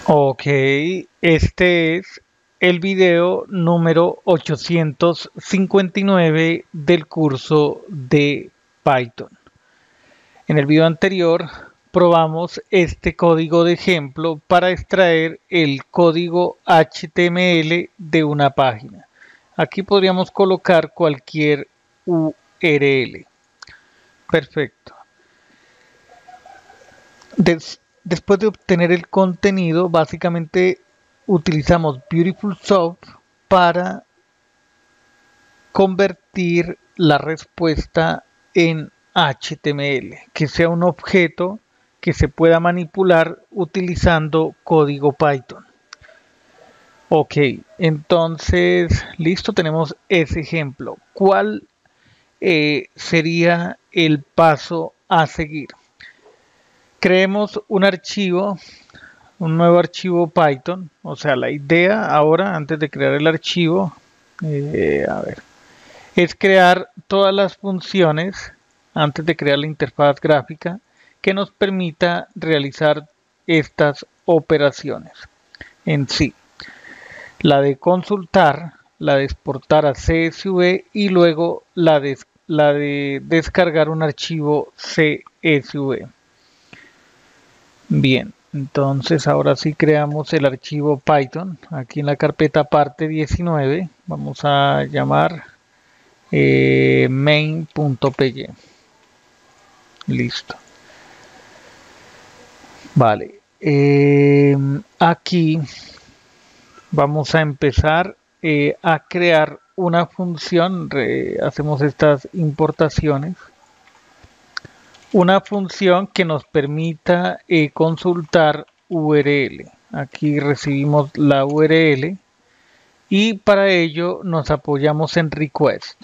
Ok, este es el video número 859 del curso de Python. En el video anterior probamos este código de ejemplo para extraer el código HTML de una página. Aquí podríamos colocar cualquier URL. Perfecto. Después de obtener el contenido, básicamente utilizamos Beautiful Soup para convertir la respuesta en HTML, que sea un objeto que se pueda manipular utilizando código Python. Ok, entonces, listo, tenemos ese ejemplo. ¿Cuál sería el paso a seguir? Creemos un nuevo archivo Python. O sea, la idea ahora, antes de crear el archivo, es crear todas las funciones antes de crear la interfaz gráfica que nos permita realizar estas operaciones en sí. La de consultar, la de exportar a CSV y luego la de descargar un archivo CSV. Bien, entonces ahora sí creamos el archivo Python. Aquí en la carpeta parte 19 vamos a llamar main.py. Listo. Vale. Aquí vamos a empezar a crear una función. Hacemos estas importaciones. Una función que nos permita consultar URL. Aquí recibimos la URL y para ello nos apoyamos en request.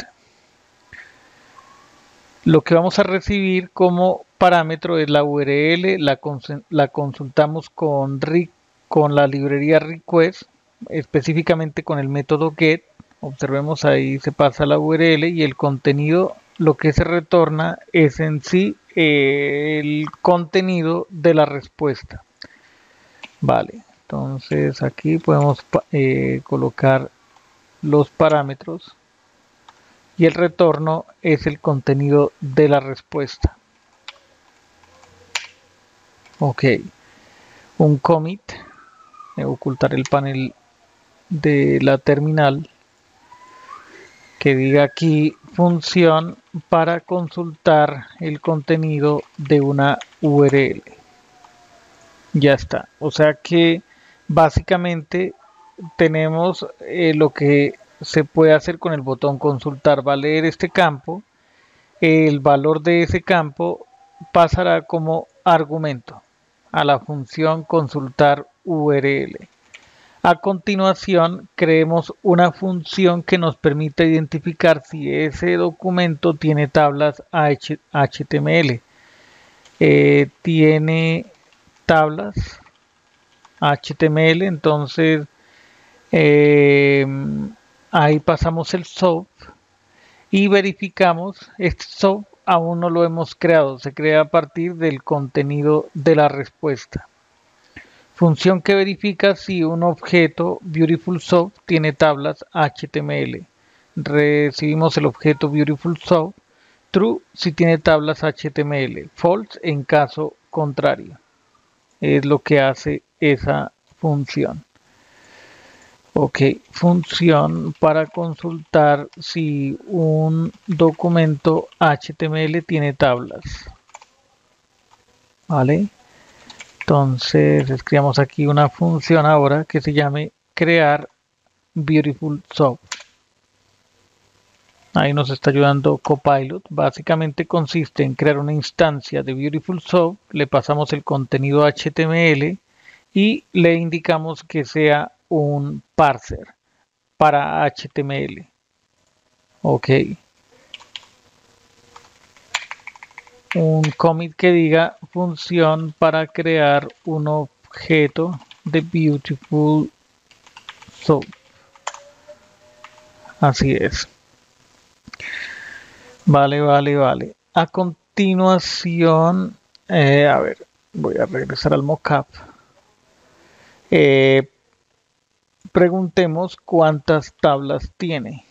Lo que vamos a recibir como parámetro es la URL, la consultamos con la librería request, específicamente con el método get. Observemos ahí se pasa la URL y el contenido, lo que se retorna es en sí el contenido de la respuesta. Vale, entonces aquí podemos colocar los parámetros y el retorno es el contenido de la respuesta. Ok, un commit, ocultar el panel de la terminal que diga aquí función para consultar el contenido de una URL. Ya está, o sea que básicamente tenemos lo que se puede hacer con el botón consultar. Va a leer este campo, el valor de ese campo pasará como argumento a la función consultar URL. A continuación, creemos una función que nos permite identificar si ese documento tiene tablas HTML. Tiene tablas HTML, entonces ahí pasamos el SOAP y verificamos. Este SOAP aún no lo hemos creado, se crea a partir del contenido de la respuesta. Función que verifica si un objeto Beautiful Soup tiene tablas HTML. Recibimos el objeto Beautiful Soup. True si tiene tablas HTML. False en caso contrario. Es lo que hace esa función. Ok, función para consultar si un documento HTML tiene tablas. ¿Vale? Entonces escribamos aquí una función ahora que se llame crear Beautiful Soup. Ahí nos está ayudando Copilot. Básicamente consiste en crear una instancia de Beautiful Soup, le pasamos el contenido HTML y le indicamos que sea un parser para HTML. Ok. Un commit que diga función para crear un objeto de Beautiful Soup. Así es. Vale, vale, vale. A continuación, a ver, voy a regresar al mockup. Eh, preguntemos cuántas tablas tiene.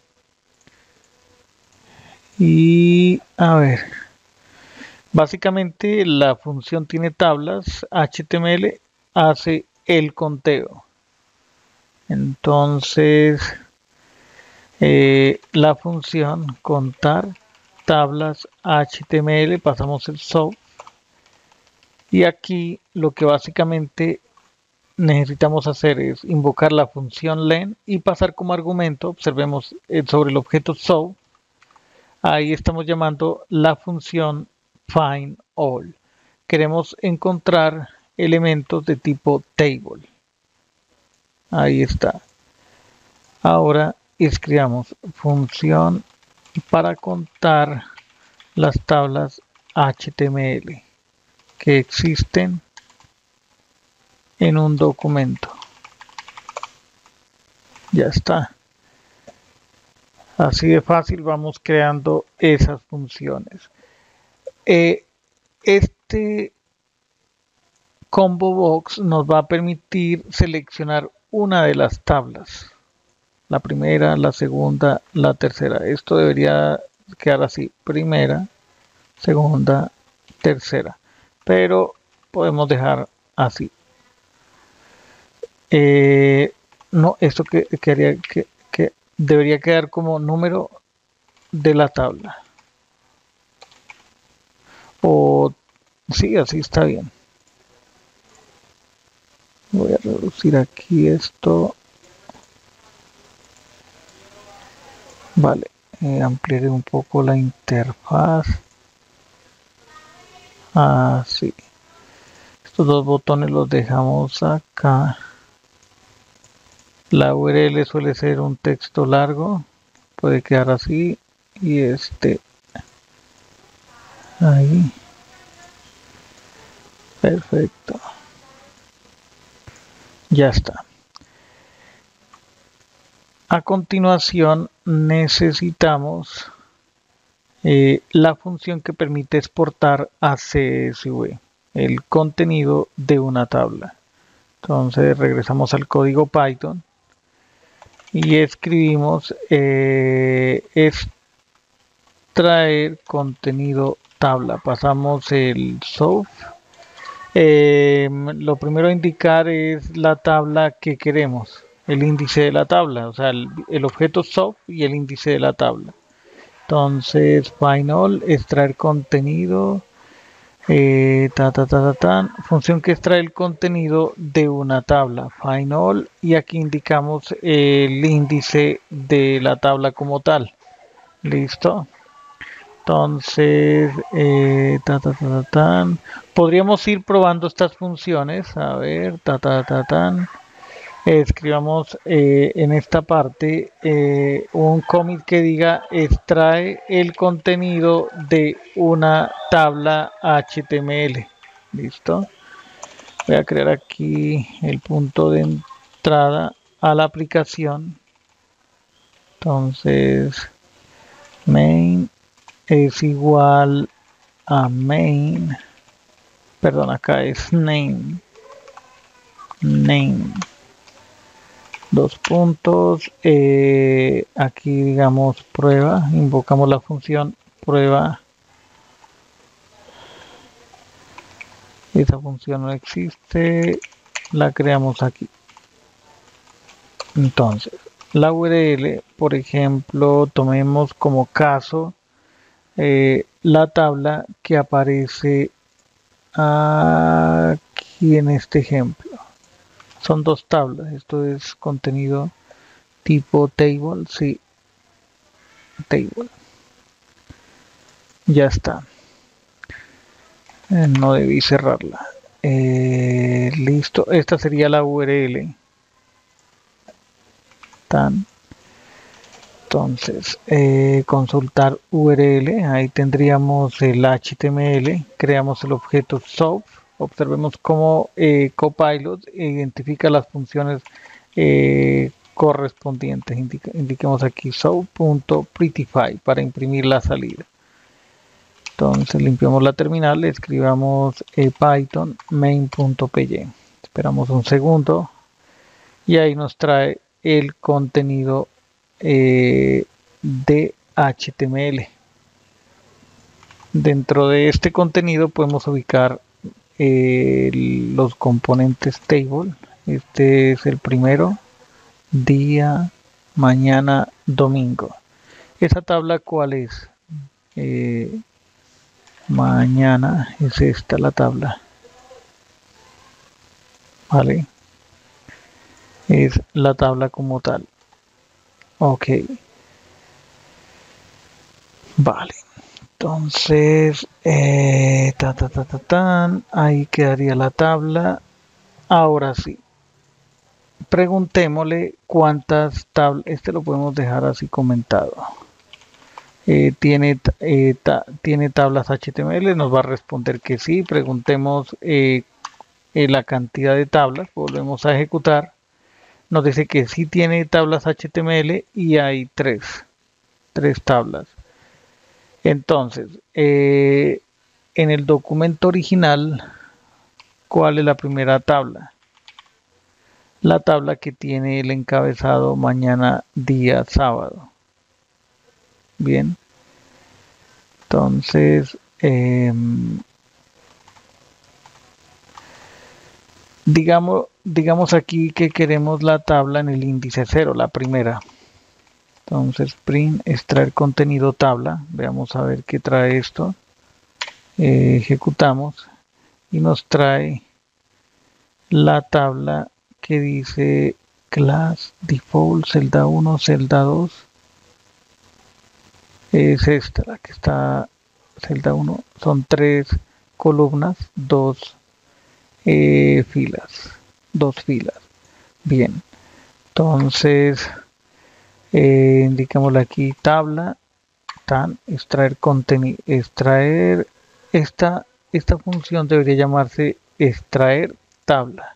Y a ver, básicamente la función tiene tablas, HTML hace el conteo. Entonces, la función contar tablas HTML, pasamos el SOAP. Y aquí lo que básicamente necesitamos hacer es invocar la función len y pasar como argumento, observemos sobre el objeto SOAP, ahí estamos llamando la función findAll. Queremos encontrar elementos de tipo table. Ahí está. Ahora escribamos función para contar las tablas HTML que existen en un documento. Ya está. Así de fácil vamos creando esas funciones. Este combo box nos va a permitir seleccionar una de las tablas. La primera, la segunda, la tercera. Esto debería quedar así. Primera, segunda, tercera. Pero podemos dejar así. No, esto que debería quedar como número de la tabla. O sí, así está bien. Voy a reducir aquí esto. Vale, ampliaré un poco la interfaz. Así. Estos dos botones los dejamos acá. La URL suele ser un texto largo. Puede quedar así. Y este. Ahí. Perfecto. Ya está. A continuación necesitamos la función que permite exportar a CSV el contenido de una tabla. Entonces regresamos al código Python y escribimos extraer contenido tabla. Pasamos el source. Lo primero a indicar es la tabla que queremos, el índice de la tabla, o sea, el objeto soft y el índice de la tabla. Entonces, final, extraer contenido, función que extrae el contenido de una tabla, final, y aquí indicamos el índice de la tabla como tal. Listo. Entonces, podríamos ir probando estas funciones. A ver, escribamos en esta parte un commit que diga extrae el contenido de una tabla HTML. Listo. Voy a crear aquí el punto de entrada a la aplicación. Entonces, main es igual a main, perdón, acá es name, dos puntos, aquí digamos prueba, invocamos la función prueba, esa función no existe, la creamos aquí. Entonces, la URL, por ejemplo, tomemos como caso la tabla que aparece aquí en este ejemplo. Son dos tablas. Esto es contenido tipo table. Sí, table. Ya está. No debí cerrarla. Listo. Esta sería la URL. Entonces, consultar URL, ahí tendríamos el HTML, creamos el objeto SOAP, observemos cómo Copilot identifica las funciones correspondientes, indiquemos aquí SOAP.prettify para imprimir la salida. Entonces limpiamos la terminal, escribamos Python main.py. Esperamos un segundo y ahí nos trae el contenido de HTML. Dentro de este contenido podemos ubicar los componentes table. Este es el primero, día, mañana, domingo. ¿Esa tabla cuál es? Mañana es esta la tabla. Vale. Es la tabla como tal. Ok. Vale. Entonces, ahí quedaría la tabla. Ahora sí. Preguntémosle cuántas tablas. Este lo podemos dejar así comentado. ¿Tiene tablas HTML? Nos va a responder que sí. Preguntemos la cantidad de tablas. Volvemos a ejecutar. Nos dice que sí tiene tablas HTML y hay tres tablas. Entonces, en el documento original, ¿cuál es la primera tabla? La tabla que tiene el encabezado mañana día sábado. Bien. Entonces, digamos aquí que queremos la tabla en el índice 0, la primera. Entonces, print, extraer contenido tabla. Veamos a ver qué trae esto. Ejecutamos y nos trae la tabla que dice class default celda 1, celda 2. Es esta, la que está celda 1. Son 3 columnas, 2 filas. 2 filas. Bien. Entonces, indicámosle aquí tabla, extraer contenido, extraer esta función debería llamarse extraer tabla.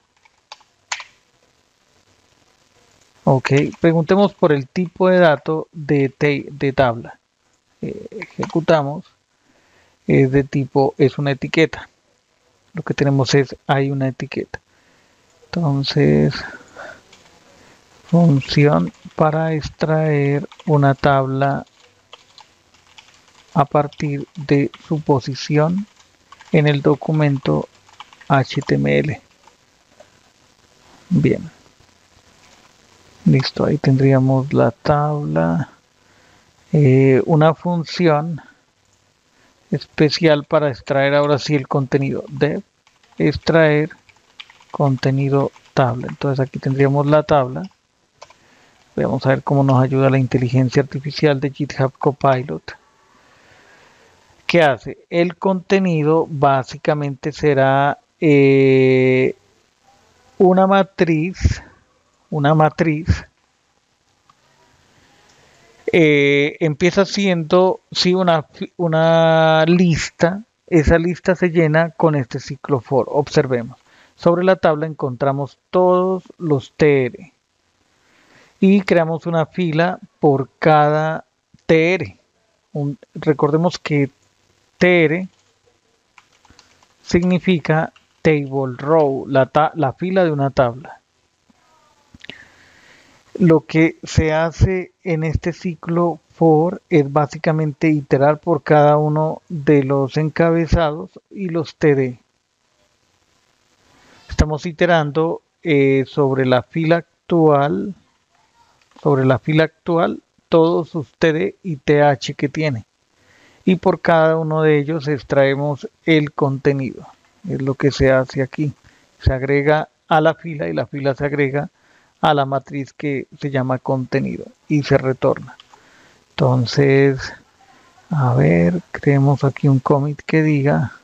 Ok, preguntemos por el tipo de dato de tabla. Ejecutamos, es una etiqueta. Lo que tenemos es, hay una etiqueta. Entonces, función para extraer una tabla a partir de su posición en el documento HTML. Bien. Listo, ahí tendríamos la tabla. Una función especial para extraer ahora sí el contenido de extraer contenido tabla. Entonces aquí tendríamos la tabla. Vamos a ver cómo nos ayuda la inteligencia artificial de GitHub Copilot. ¿Qué hace? El contenido básicamente será una matriz empieza siendo sí, una lista. Esa lista se llena con este ciclo for. Observemos. Sobre la tabla encontramos todos los TR y creamos una fila por cada TR. Recordemos que TR significa table row, la fila de una tabla. Lo que se hace en este ciclo for es básicamente iterar por cada uno de los encabezados y los TD. Estamos iterando sobre la fila actual, todos sus TD y TH que tiene. Y por cada uno de ellos extraemos el contenido. Es lo que se hace aquí. Se agrega a la fila y la fila se agrega a la matriz que se llama contenido y se retorna. Entonces, a ver, creemos aquí un commit que diga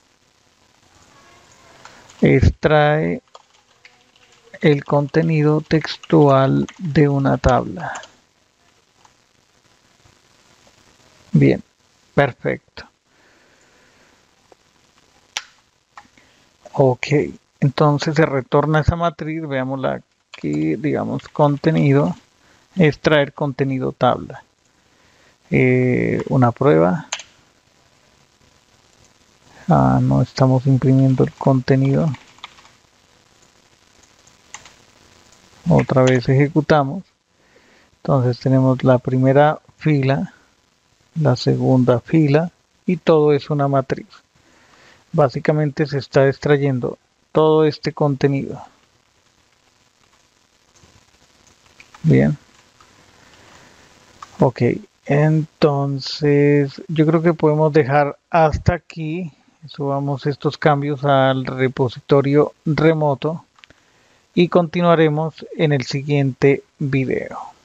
extrae el contenido textual de una tabla. Bien, perfecto. Ok, entonces se retorna esa matriz, veámosla aquí, digamos contenido, extraer contenido tabla. Una prueba. No estamos imprimiendo el contenido. Otra vez ejecutamos. Entonces tenemos la primera fila, la segunda fila y todo es una matriz. Básicamente se está extrayendo todo este contenido. Bien. Ok, entonces yo creo que podemos dejar hasta aquí. Subamos estos cambios al repositorio remoto y continuaremos en el siguiente video.